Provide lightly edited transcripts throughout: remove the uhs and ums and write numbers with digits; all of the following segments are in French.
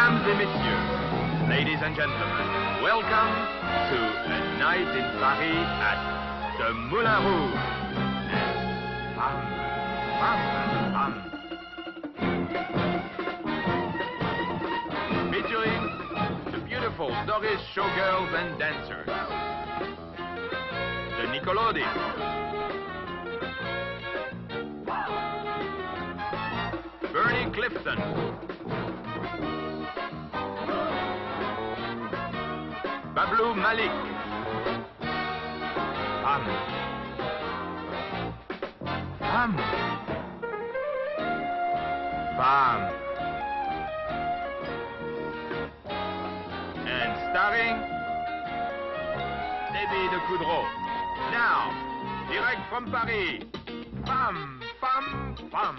Mesdames et messieurs, ladies and gentlemen, welcome to a night in Paris at the Moulin Rouge. And featuring the beautiful Doris showgirls and dancers, the Nickelodeon, Bernie Clifton, Bablou Malik, Bam, and starring Debbie de Coudreau. Now, direct from Paris, Bam, Bam, Bam.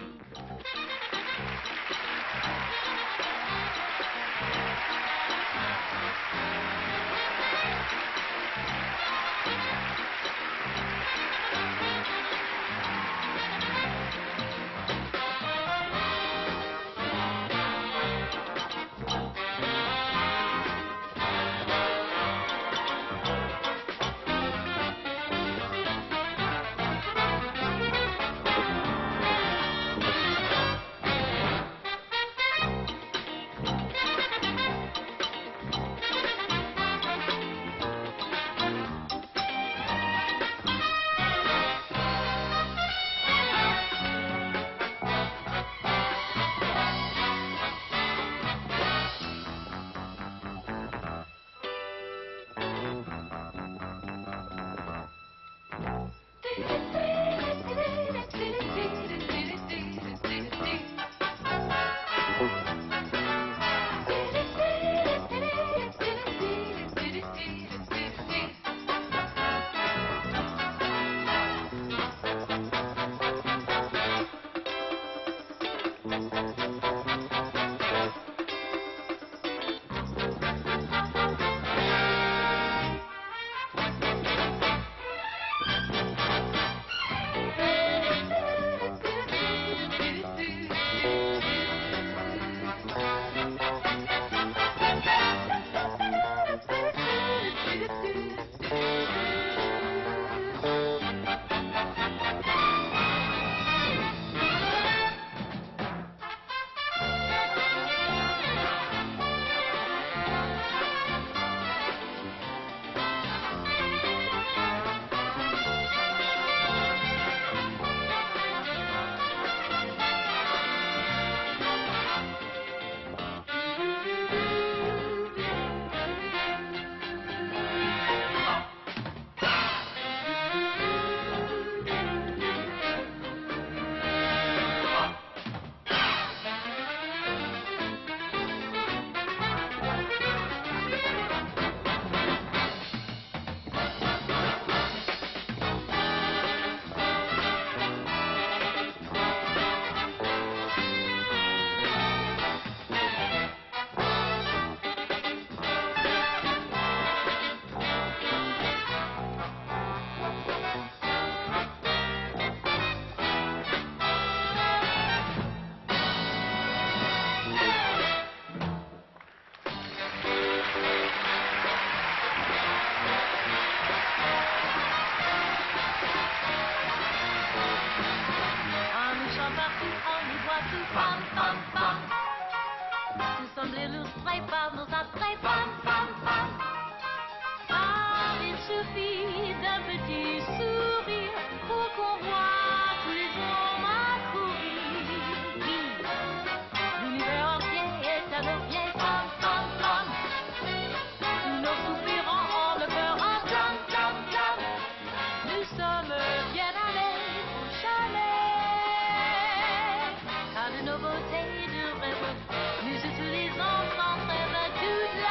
Nouveauté de rêve, muse tous les enfants rêvent à toute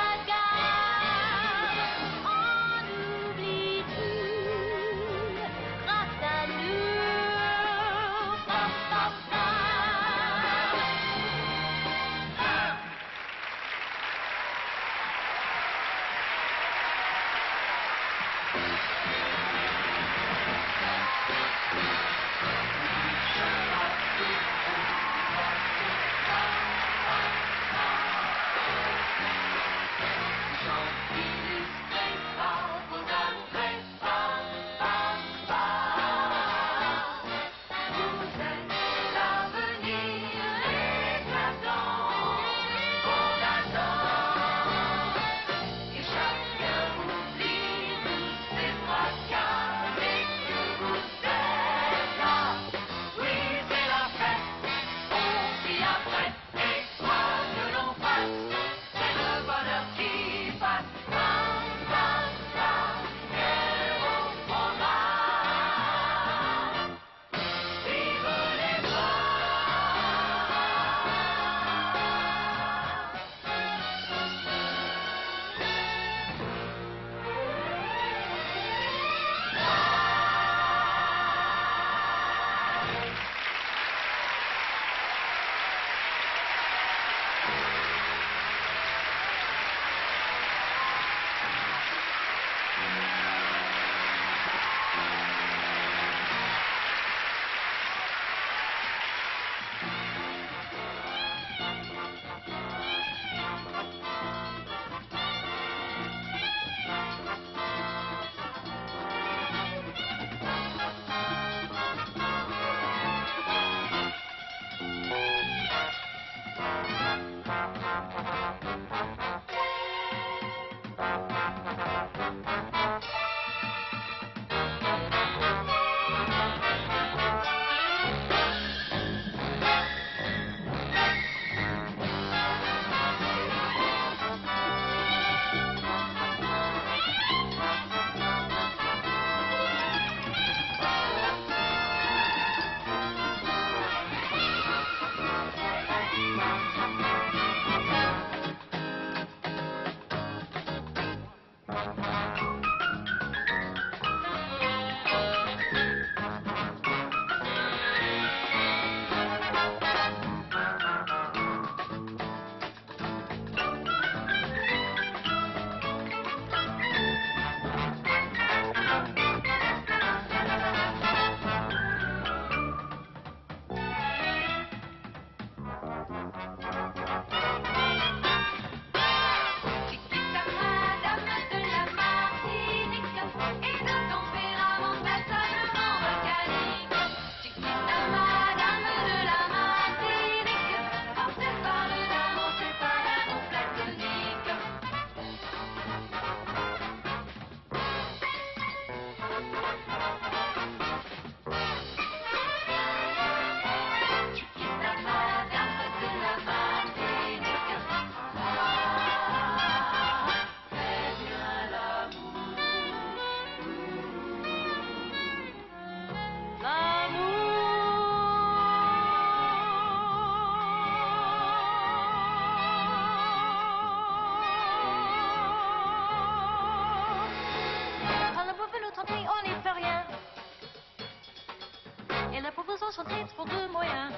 mais la pauvre enchantés trop de moyens.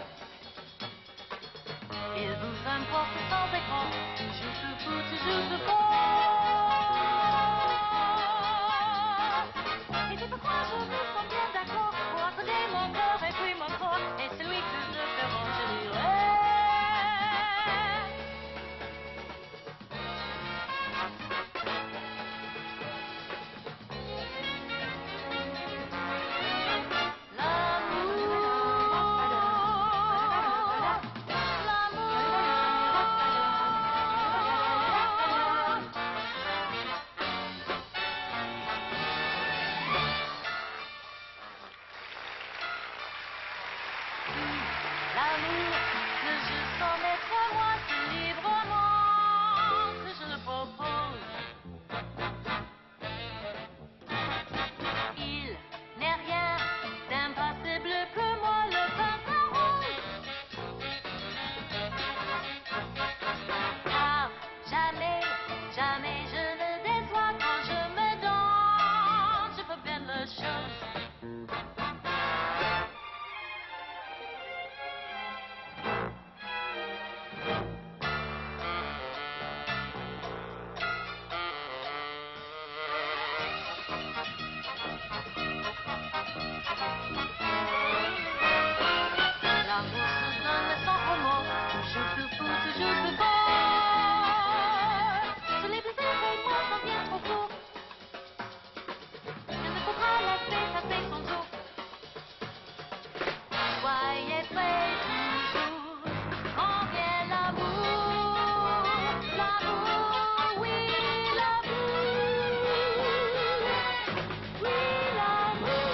Il vous importe sans écran, toujours tout fou, toujours tout bon. Et c'est pourquoi je me sens bien d'accord pour accorder mon corps et puis mon corps, et celui que je fais je dirais. L'amour que je sens naître en moi, c'est librement que je le propose. Il n'est rien d'impassible que moi, le prince rose. Car jamais, jamais je ne déçois quand je me donne, je peux bien le chose. L'amour se donne sans remords, toujours plus fou, toujours plus fort. Tous les plaisirs pour moi sont bien trop courts. Il ne faut pas laisser passer son tour. Soyez prêts toujours quand vient l'amour. L'amour, oui, l'amour. Oui, l'amour.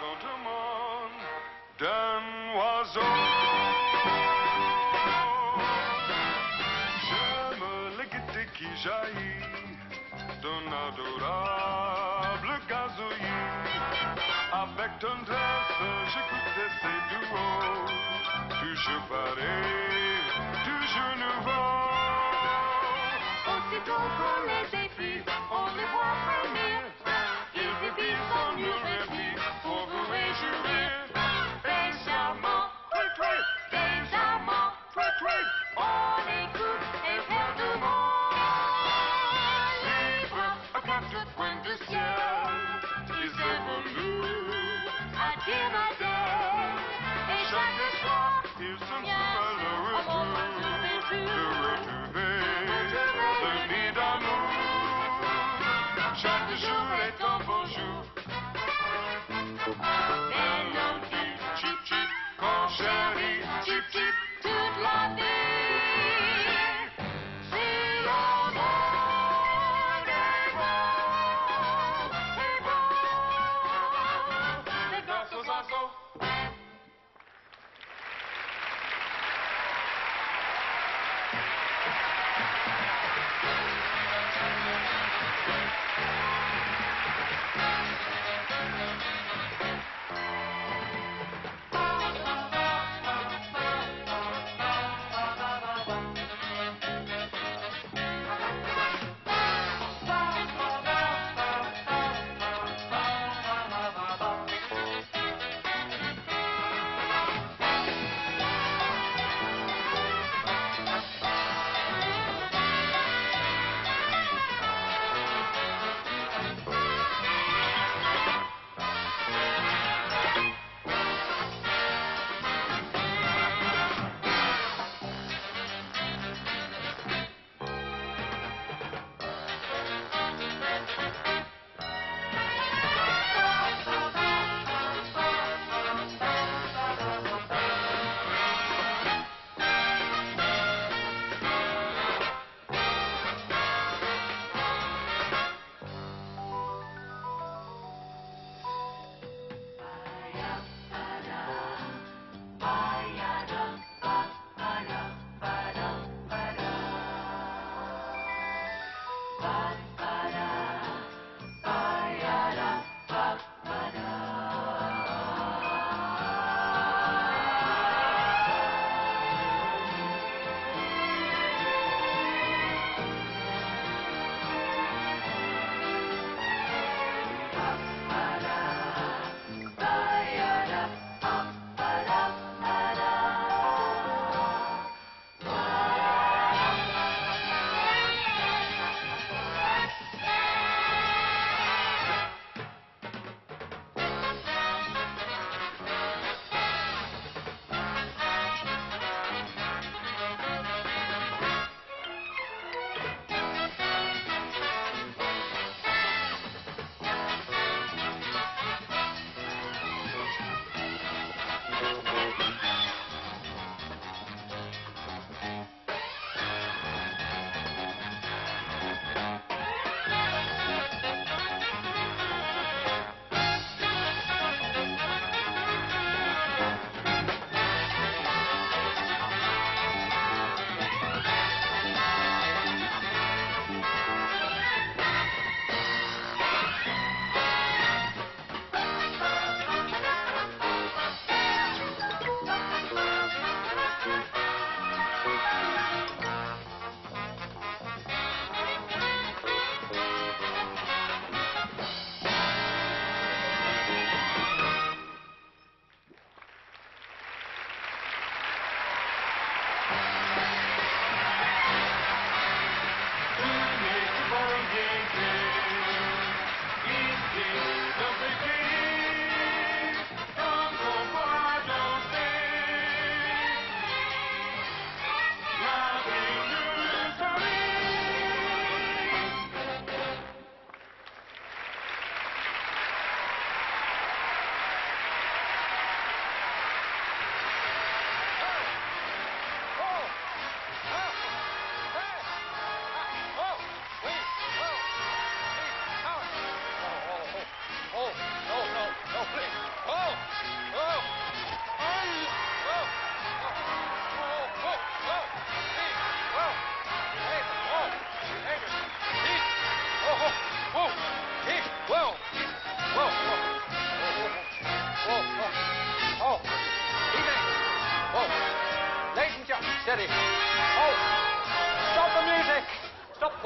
chantement d'un oiseau. J'aime la gaieté qui jaillit d'un adorable gazouillis. Avec tendresse, j'écoutais ces duos, toujours pareil, toujours nouveau. Aussitôt qu'on les épuise, on les voit frémir. Ils dévisent en murmurer pour vous réjouir. Des charmants, Tweet, tweet, des amants, tweet, tweet. on écoute et perd de mots. Libres aux quatre coins du ciel, ils évoluent à dire à terre. Et chaque soir, Ils sont bien sur sûr, le on va retour, retrouver de retrouver le nid d'amour. Chaque jour est un beau jour. Mélodie, Chip, chip, quand chérie, chip, chip. toute la vie. Si l'amour est beau, c'est grâce aux oiseaux.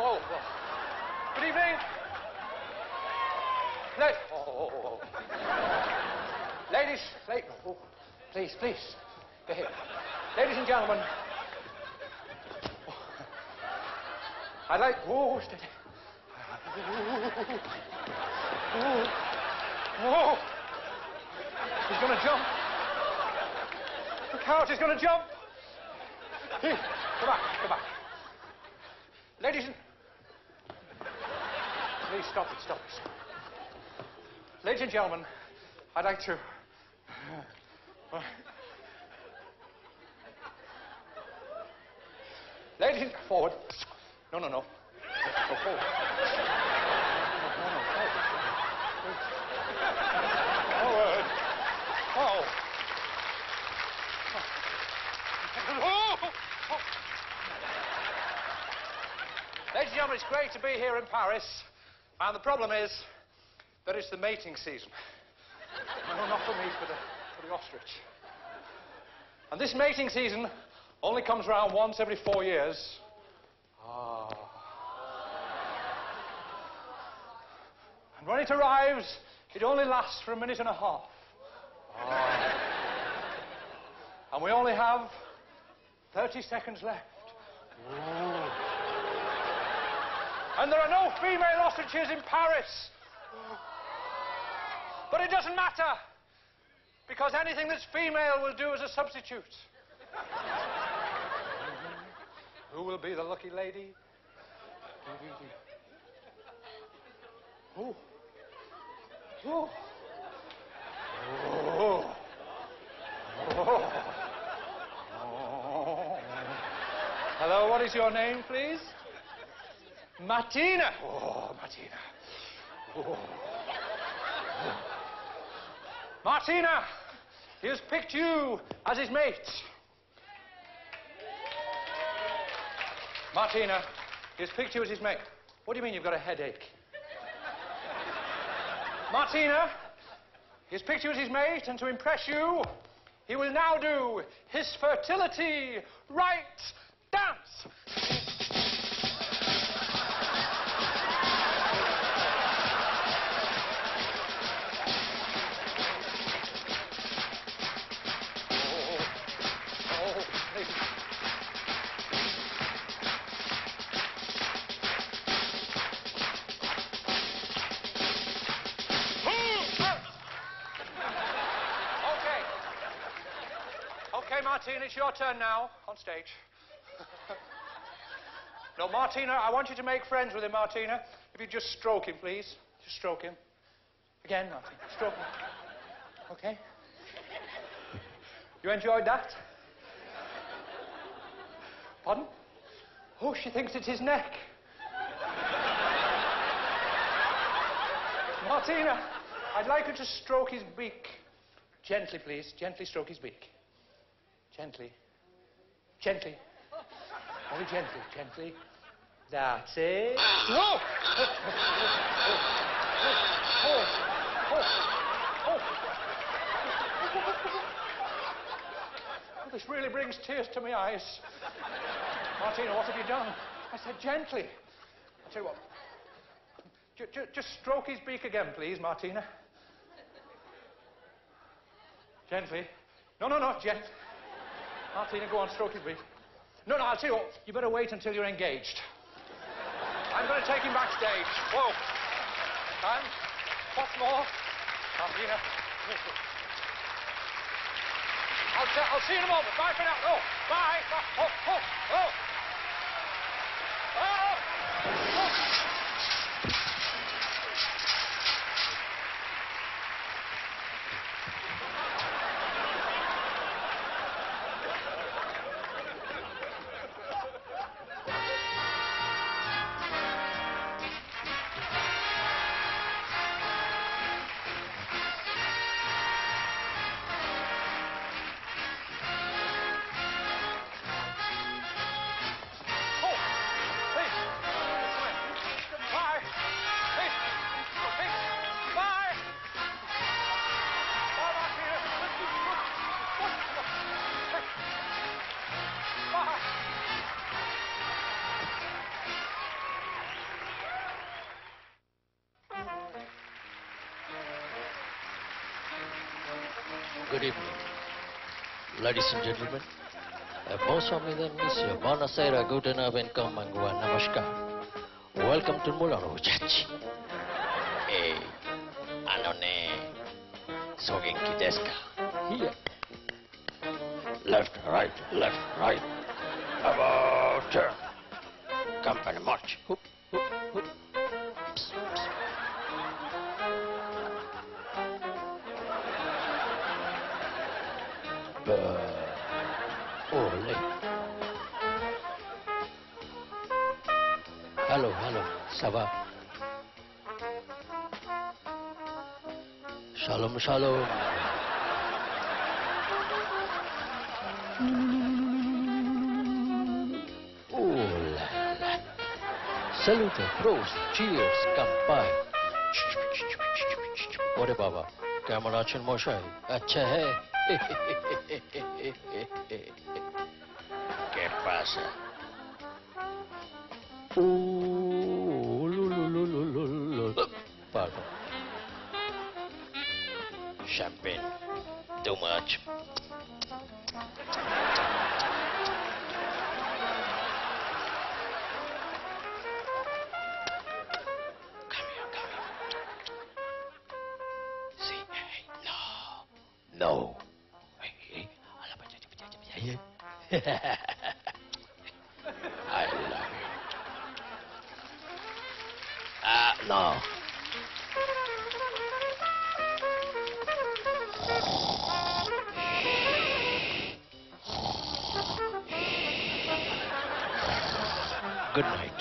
Oh, oh. Good evening. Oh. Ladies, oh, please. Behave. Ladies and gentlemen. I'd like... Oh, steady. Oh. He's going to jump. The couch is going to jump. Here, come back. Ladies and... Please stop it. Ladies and gentlemen, I'd like to... Ladies and... Forward. No. Go forward. Forward. Oh. Ladies and gentlemen, it's great to be here in Paris. And the problem is that it's the mating season. No, not for me, for the ostrich. And this mating season only comes around once every 4 years. And when it arrives, it only lasts for a minute and a half. And we only have 30 seconds left. And there are no female ostriches in Paris. But it doesn't matter, because anything that's female will do as a substitute. Who will be the lucky lady? Oh. Hello, what is your name, please? Martina. Oh, Martina. Oh. Martina, he has picked you as his mate. Martina, he has picked you as his mate. What do you mean you've got a headache? Martina, he has picked you as his mate, and to impress you, he will now do his fertility right dance. Okay, Martina, it's your turn now, on stage. No, Martina, I want you to make friends with him, Martina. If you just stroke him, please. Just stroke him. Again, Martina, stroke him. Okay? You enjoyed that? Pardon? Oh, she thinks it's his neck. Martina, I'd like you to stroke his beak. Gently, please. Gently stroke his beak. Gently. Gently. Very gently. That's it. Whoa! Oh, this really brings tears to my eyes. Martina, what have you done? I said gently. I'll tell you what. Just stroke his beak again, please, Martina. Gently. No, gently. Martina, go on, stroke his beak. No, I'll tell you what. You better wait until you're engaged. I'm going to take him backstage. Whoa. And what's more, Martina. I'll see you in a moment. Bye for now. Oh, bye. Oh. Oh. Good evening, ladies and gentlemen. Bonsoir, mesdames, messieurs. Buonasera, guten Abend, konbanwa, namaskar. Welcome to Moulin Rouge. Hey, anone, sogenki desu ka? Here. Left, right. About turn. Company march. Hoop, hoop, hoop. Psst, psst. Ole. Hello, ça va? Shalom, shalom. Oh la la. Salute, prost, cheers, kampai. ওরে বাবা কেমন আছেন মশাই আচ্ছা হ্যাঁ ¿Qué pasa? Pardon. Champagne. Too much. Come here. See, hey, no. Hey. I love you. No. Good night.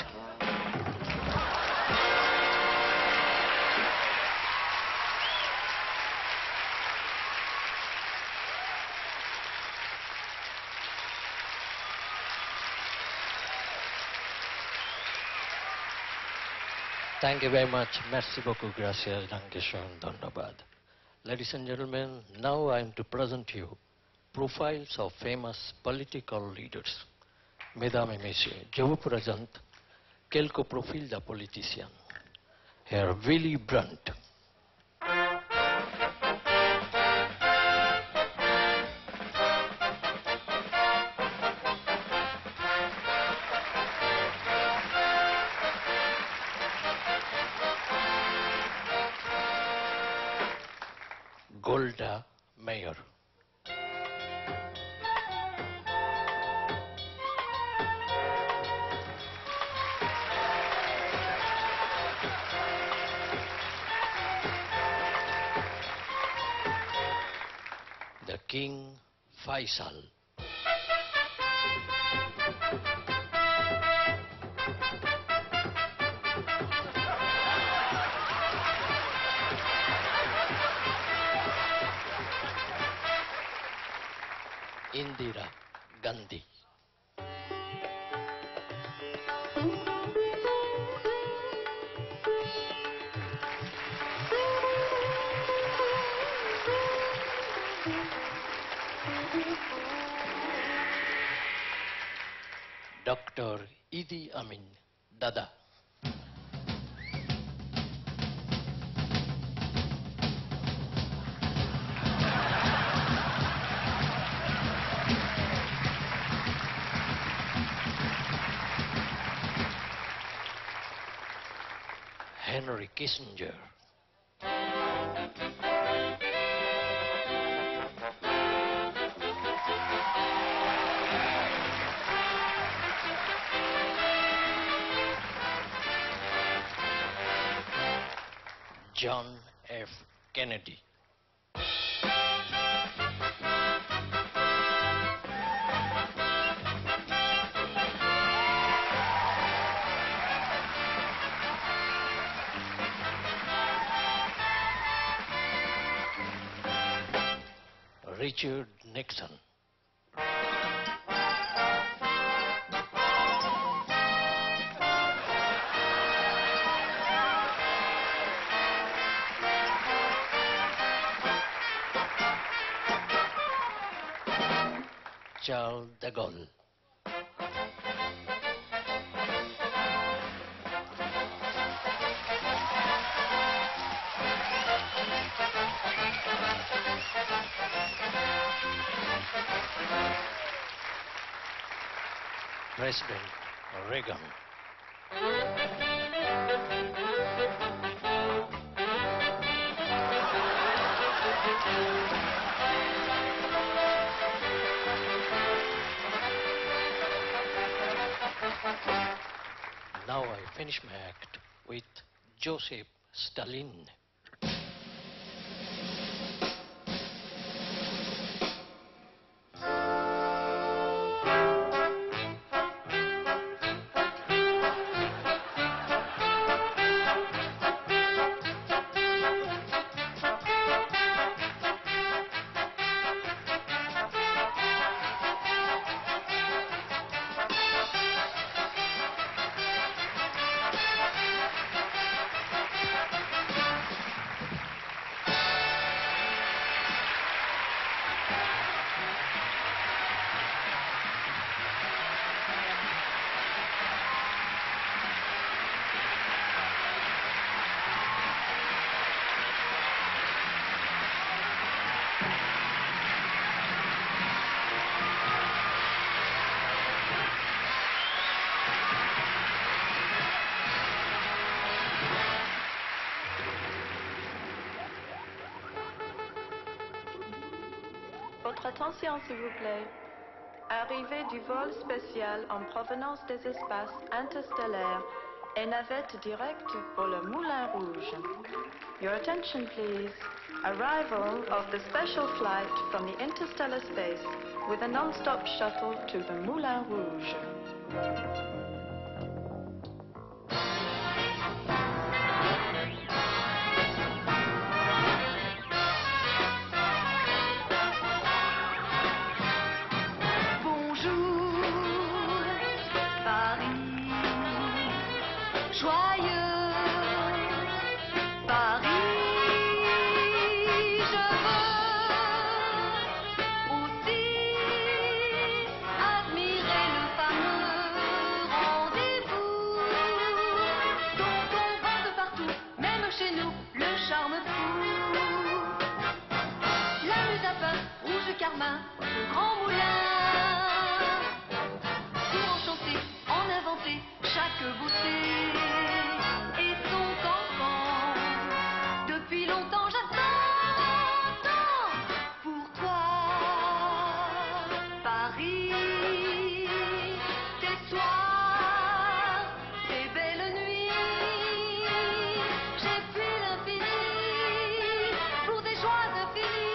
Thank you very much. Merci beaucoup. Gracias. Dankeschön. Dhanyabad. Ladies and gentlemen, now I am to present you profiles of famous political leaders. Mesdames et messieurs, je vous présente quelques profils de politiciens. Herr Willy Brandt. Golda Meir. The King Faisal. Indira Gandhi. Dr. Idi Amin Dada. Henry Kissinger. John F. Kennedy. Richard Nixon. Charles de Gaulle. President Reagan. Now I finish my act with Joseph Stalin. Votre attention, s'il vous plaît. Arrivée du vol spécial en provenance des espaces interstellaires et navette directe pour le Moulin Rouge. Your attention, please. Arrival of the special flight from the interstellar space with a non-stop shuttle to the Moulin Rouge. Le grand moulin, pour enchanter, en inventer chaque beauté et son cancan. Depuis longtemps j'attends. Pourquoi Paris, tes soirs, tes belles nuits, j'ai fui l'infini pour des joies infinies.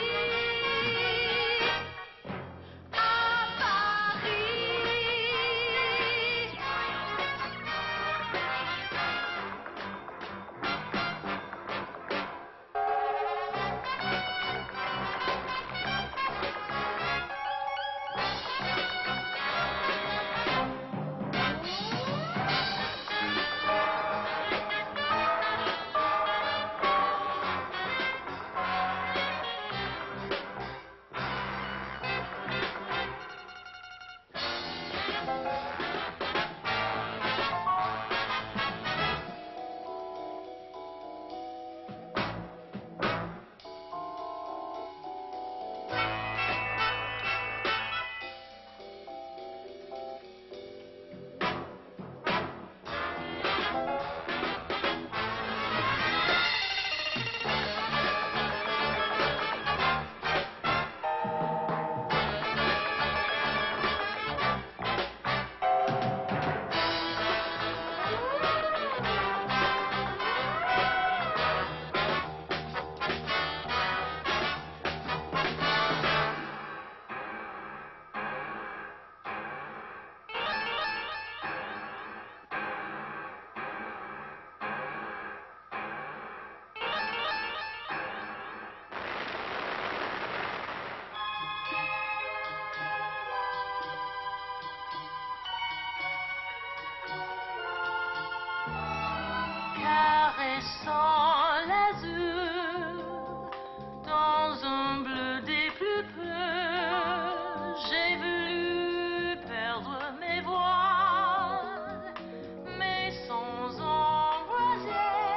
Caressant l'azur dans un bleu des plus purs, j'ai voulu perdre mes voiles, mais sans embrasier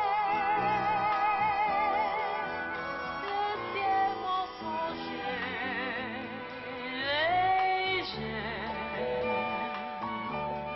le ciel mensonger léger.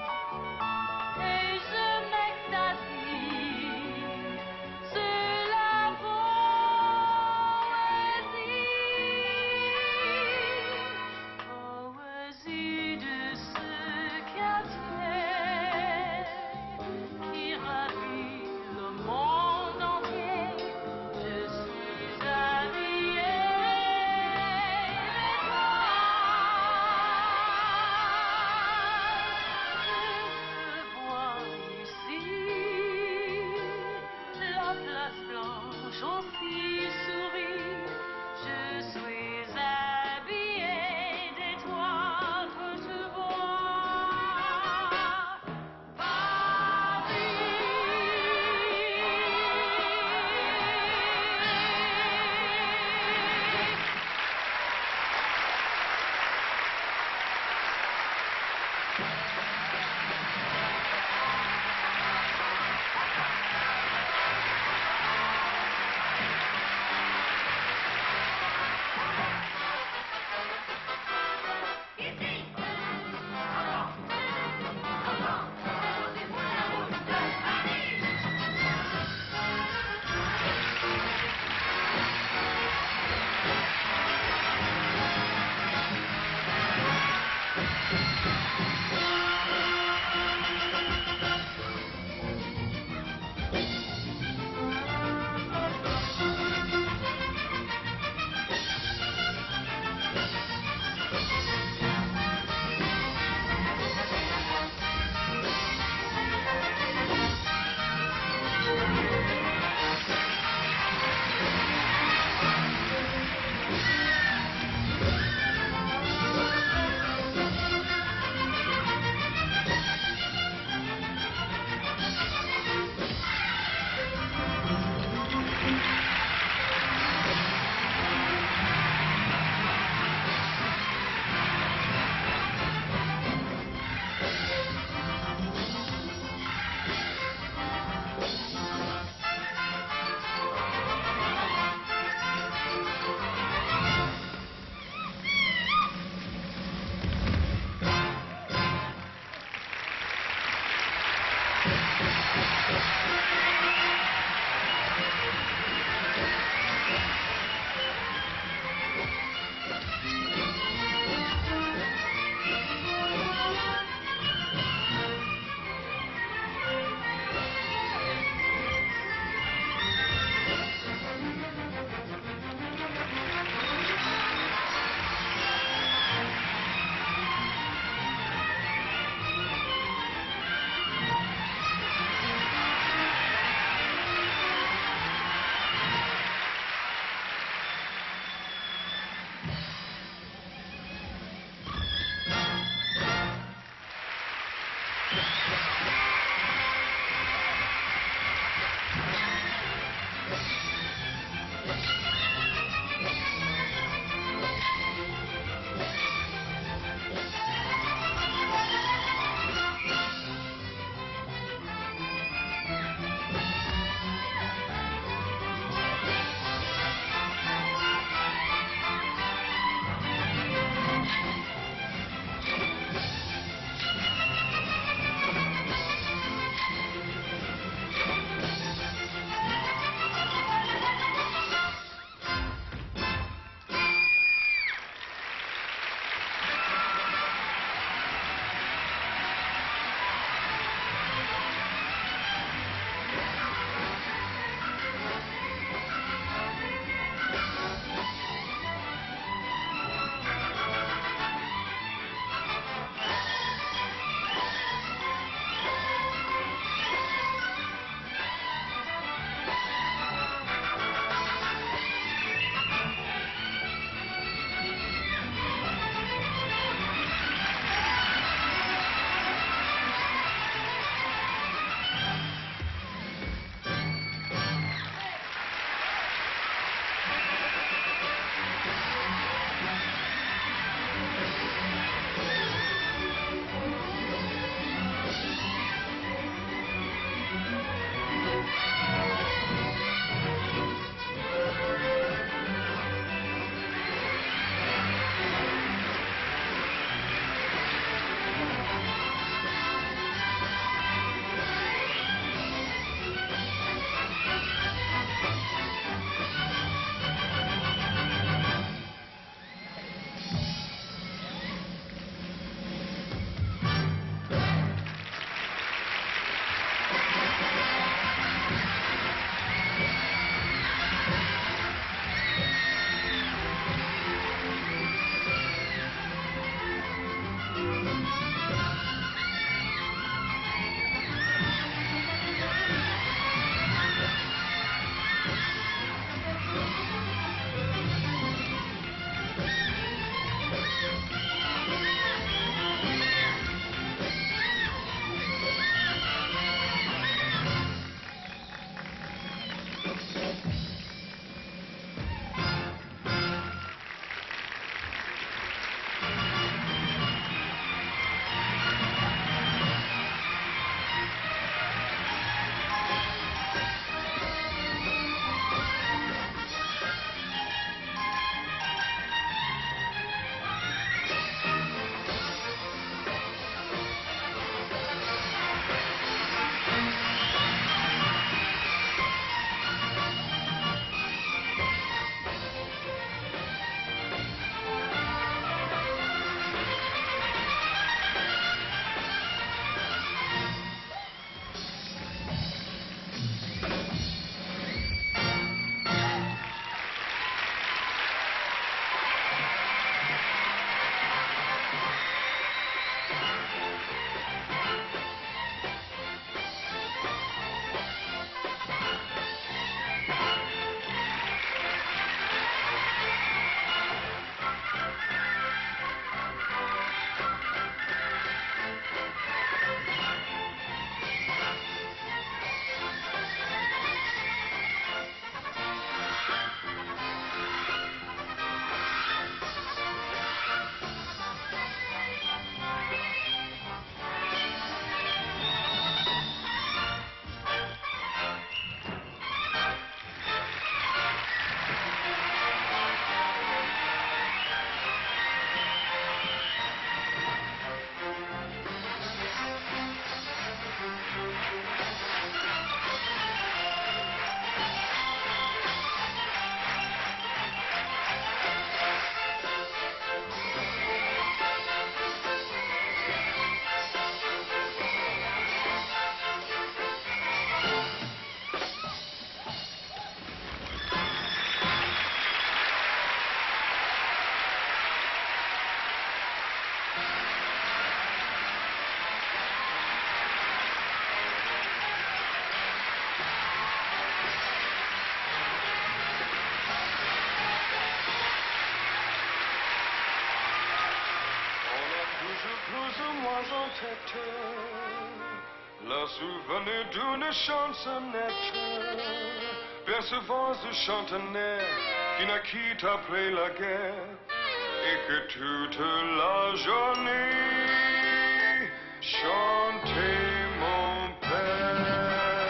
en tête le souvenir d'une chansonnette. Percevance de chantonnet qui naquit après la guerre et que toute la journée chantait mon père.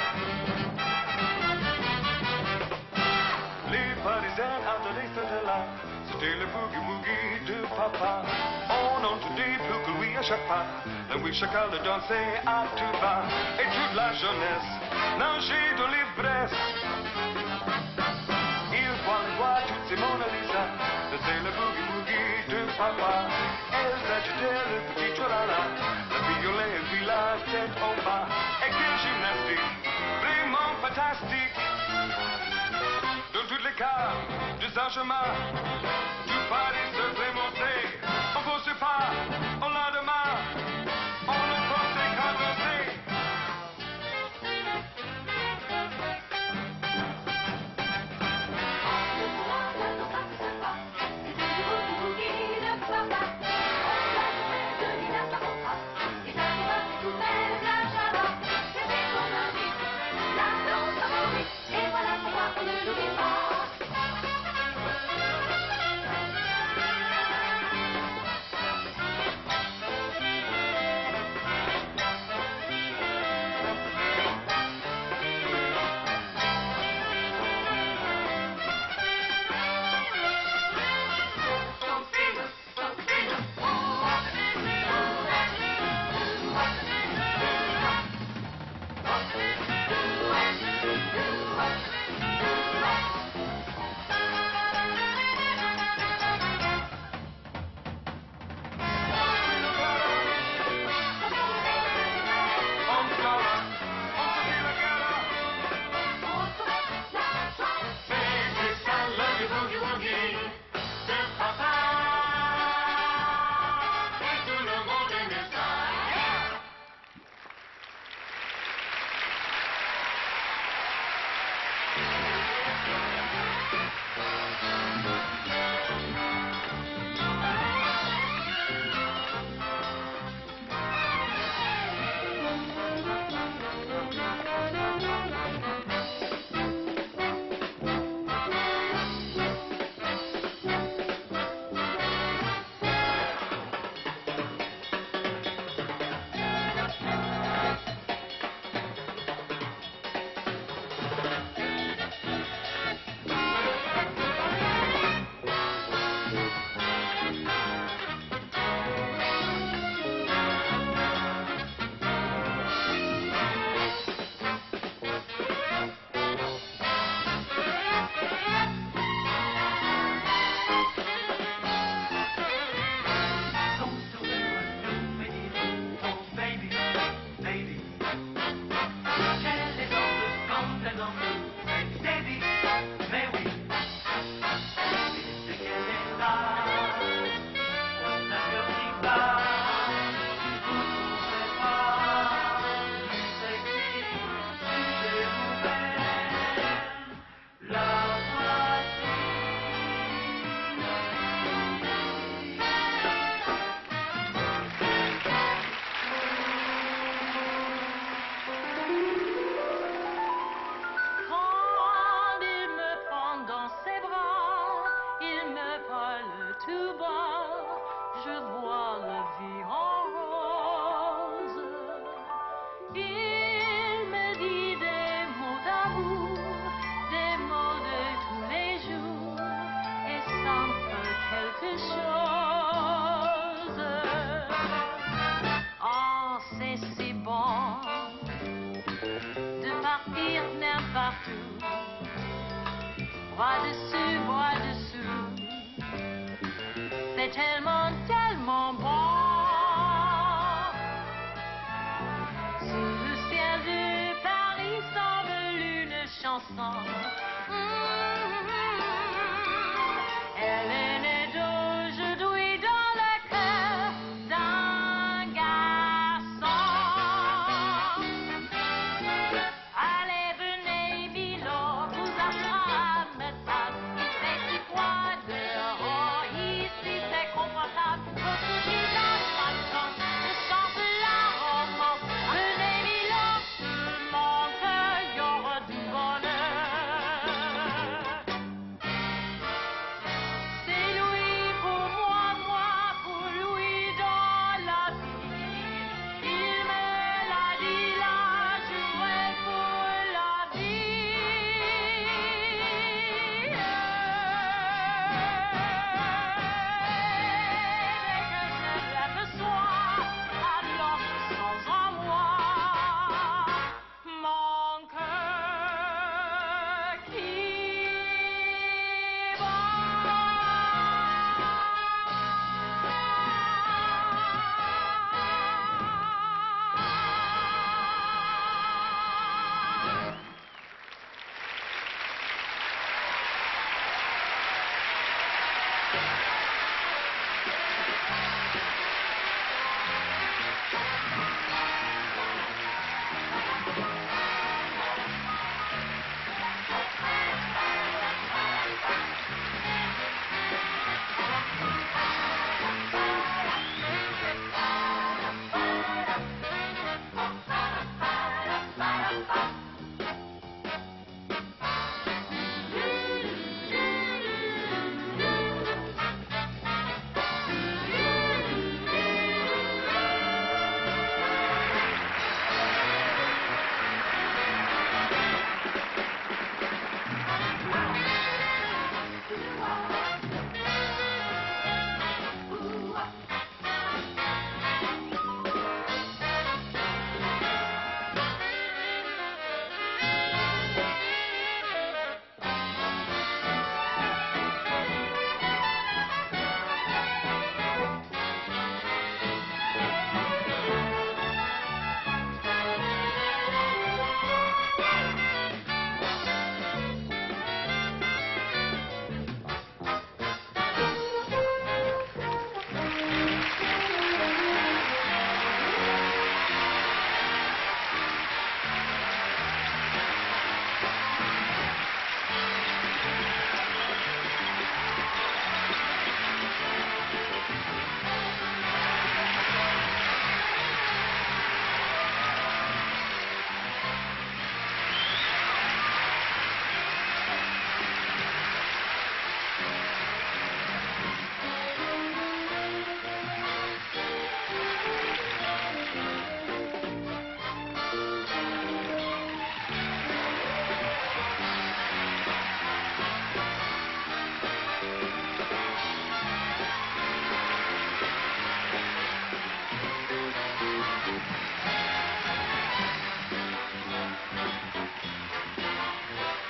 Les Parisiens adolescents étaient là, c'était le boogie-woogie de papa. On entendait plus que lui à chaque pas, et oui, chacun le dansait à tout bas. Et toute la jeunesse nageait dans l'ivresse. Il voit toutes ces Mona Lisa, c'est le boogie-woogie de papa. Elle s'agitait le petit tralala, le violet et puis la tête en bas. Et quelle gymnastique, vraiment fantastique. Dans tous les cas, de Saint-Germain, tout Paris se fait monter. On ne pensait pas au lendemain, on ne pensait qu'à danser. Bras dessus, bras dessous, c'est tellement, tellement bon. Sous le ciel de Paris s'envole une chanson. Elle est née d'aujourd'hui dans le cœur d'un garçon. Allez, venez, Milo, vous apprendre ça. Il fait si froid dehors, ici c'est confortable. Votre visage, pas de chance, ne chante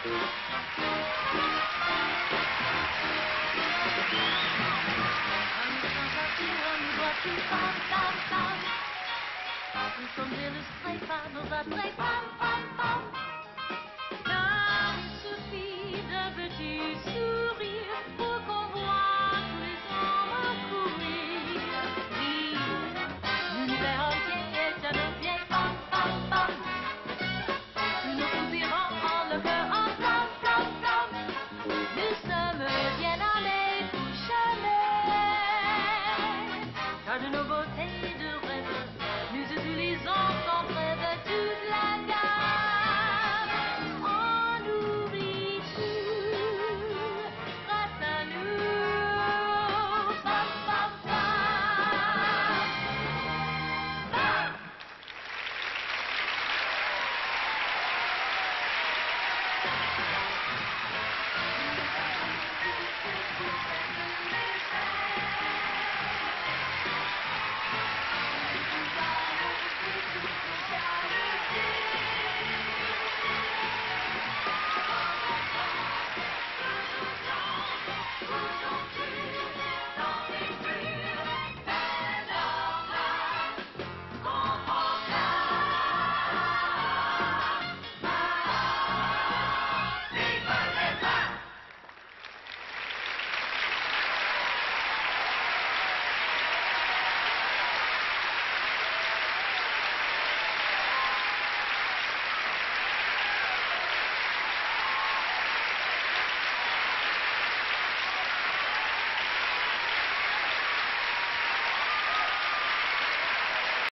Nous sommes illustrés par nos attraits, pam, pam, pam. Car il suffit d'un petit sourire pour qu'on voit tous les hommes courir. Oui, l'univers entier est à nos pieds, pam, pam, pam. Tous nos soupirants en le cœur en flamme, flamme, flamme. Nous sommes bien armés pour jamais. Car de nos beautés de rêve, nous utilisons sans trêve toute la gamme. On oublie tout grâce à nous. Pam, pam, pam. Pam.